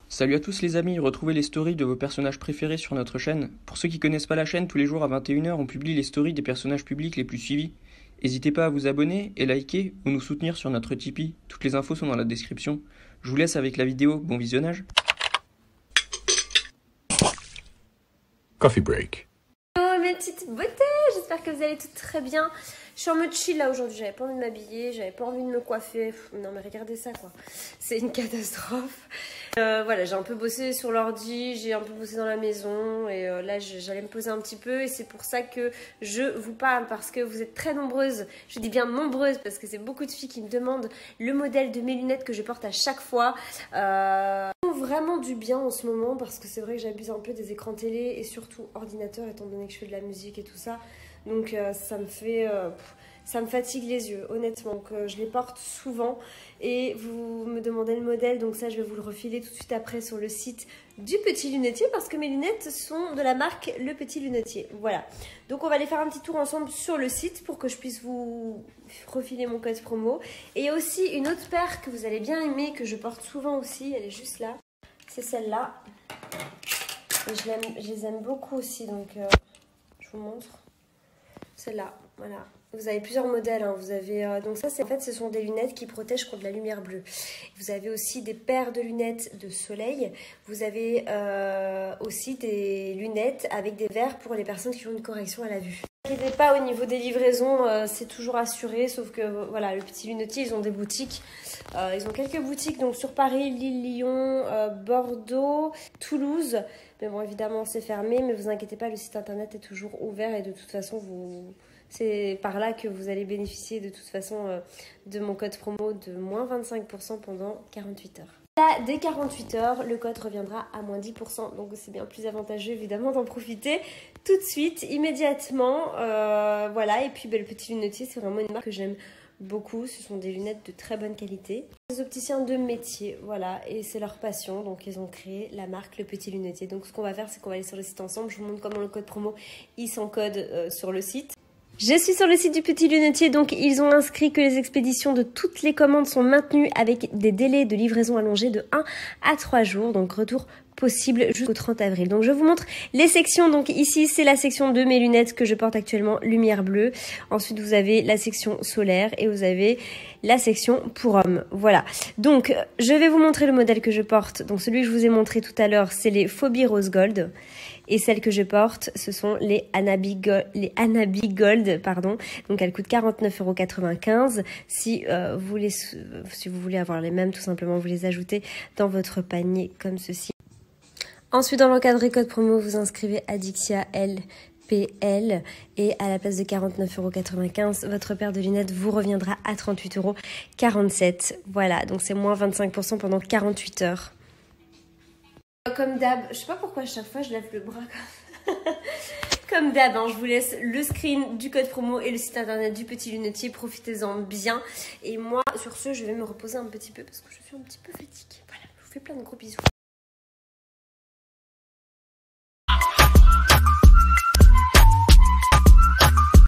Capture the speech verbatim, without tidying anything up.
Salut à tous les amis, retrouvez les stories de vos personnages préférés sur notre chaîne. Pour ceux qui connaissent pas la chaîne, tous les jours à vingt et une heures, on publie les stories des personnages publics les plus suivis. N'hésitez pas à vous abonner et liker ou nous soutenir sur notre Tipeee. Toutes les infos sont dans la description. Je vous laisse avec la vidéo, bon visionnage. Coffee break. Hello mes petites beautés, j'espère que vous allez toutes très bien. Je suis en mode chill là aujourd'hui, j'avais pas envie de m'habiller, j'avais pas envie de me coiffer. Pff, non mais regardez ça quoi, c'est une catastrophe. Euh, voilà, j'ai un peu bossé sur l'ordi, j'ai un peu bossé dans la maison et euh, là j'allais me poser un petit peu et c'est pour ça que je vous parle parce que vous êtes très nombreuses, je dis bien nombreuses parce que c'est beaucoup de filles qui me demandent le modèle de mes lunettes que je porte à chaque fois. Euh, vraiment du bien en ce moment parce que c'est vrai que j'abuse un peu des écrans télé et surtout ordinateur étant donné que je fais de la musique et tout ça. Donc euh, ça me fait... Euh, ça me fatigue les yeux, honnêtement. Donc, euh, je les porte souvent et vous me demandez le modèle. Donc ça, je vais vous le refiler tout de suite après sur le site du Petit Lunetier parce que mes lunettes sont de la marque Le Petit Lunetier. Voilà. Donc, on va aller faire un petit tour ensemble sur le site pour que je puisse vous refiler mon code promo. Et il y a aussi une autre paire que vous allez bien aimer, que je porte souvent aussi. Elle est juste là. C'est celle-là. Et je, l'aime, je les aime beaucoup aussi. Donc, euh, je vous montre. Celle-là, voilà. Vous avez plusieurs modèles, hein. Vous avez euh, donc ça, c'est en fait, ce sont des lunettes qui protègent contre la lumière bleue. Vous avez aussi des paires de lunettes de soleil. Vous avez euh, aussi des lunettes avec des verres pour les personnes qui ont une correction à la vue. Ne vous inquiétez pas, au niveau des livraisons, euh, c'est toujours assuré, sauf que euh, voilà, le Petit Lunetier, ils ont des boutiques. Euh, ils ont quelques boutiques donc sur Paris, Lille, Lyon, euh, Bordeaux, Toulouse. Mais bon, évidemment, c'est fermé, mais vous inquiétez pas, le site internet est toujours ouvert et de toute façon, vous... c'est par là que vous allez bénéficier de toute façon euh, de mon code promo de moins vingt-cinq pour cent pendant quarante-huit heures. Là, dès quarante-huit heures, le code reviendra à moins dix pour cent. Donc c'est bien plus avantageux évidemment d'en profiter tout de suite, immédiatement. Euh, voilà, et puis ben, le Petit Lunetier, c'est vraiment une marque que j'aime beaucoup. Ce sont des lunettes de très bonne qualité. Des opticiens de métier, voilà, et c'est leur passion. Donc ils ont créé la marque Le Petit Lunetier. Donc ce qu'on va faire, c'est qu'on va aller sur le site ensemble. Je vous montre comment le code promo, il s'encode euh, sur le site. Je suis sur le site du Petit Lunetier, donc ils ont inscrit que les expéditions de toutes les commandes sont maintenues avec des délais de livraison allongés de un à trois jours, donc retour possible jusqu'au trente avril. Donc je vous montre les sections. Donc ici c'est la section de mes lunettes que je porte actuellement, lumière bleue. Ensuite vous avez la section solaire et vous avez la section pour hommes. Voilà. Donc je vais vous montrer le modèle que je porte. Donc celui que je vous ai montré tout à l'heure, c'est les Phobie Rose Gold. Et celles que je porte, ce sont les Anabi Gold, les Anabi Gold, pardon. Donc elles coûtent quarante-neuf euros quatre-vingt-quinze. Si euh, vous voulez, si vous voulez avoir les mêmes, tout simplement, vous les ajoutez dans votre panier comme ceci. Ensuite, dans l'encadré code promo, vous inscrivez Adixia L P L et à la place de quarante-neuf euros quatre-vingt-quinze, votre paire de lunettes vous reviendra à trente-huit euros quarante-sept. Voilà, donc c'est moins vingt-cinq pour cent pendant quarante-huit heures. Comme d'hab, je sais pas pourquoi à chaque fois je lève le bras comme Comme d'hab, hein, je vous laisse le screen du code promo et le site internet du Petit Lunetier. Profitez-en bien. Et moi, sur ce, je vais me reposer un petit peu parce que je suis un petit peu fatiguée. Voilà, je vous fais plein de gros bisous.